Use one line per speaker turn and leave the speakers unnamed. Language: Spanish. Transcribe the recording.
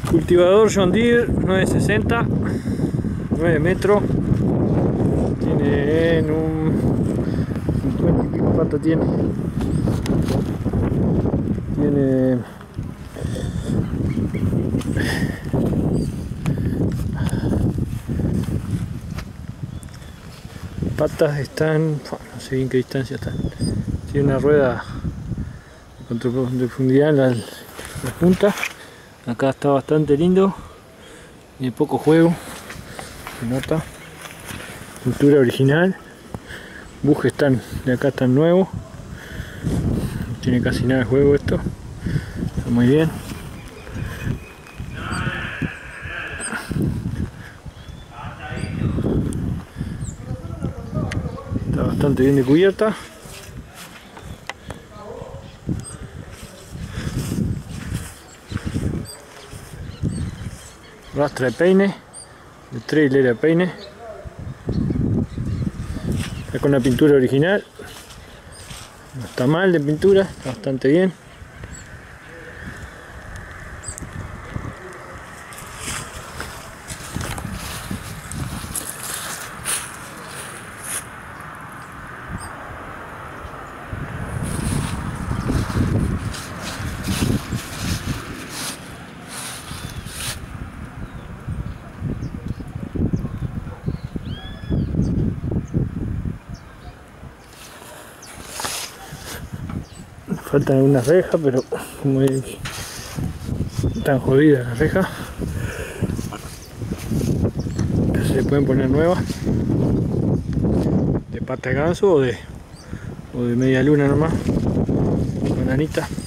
Cultivador John Deere 960, 9 metros. Tiene en un 50 y pico patas tiene. Patas están, no sé en qué distancia están. Tiene una rueda con profundidad en la punta. Acá está bastante lindo. Tiene poco juego, se nota. Cultura original. Bujes están de acá, están nuevos. No tiene casi nada de juego esto. Está muy bien. Está bastante bien de cubierta. Rastra de peine, de trailer de peine. Está con la pintura original. No está mal de pintura, está bastante bien. Faltan algunas rejas, pero como están jodidas las rejas, se pueden poner nuevas de pata de ganso o de media luna nomás, bananita.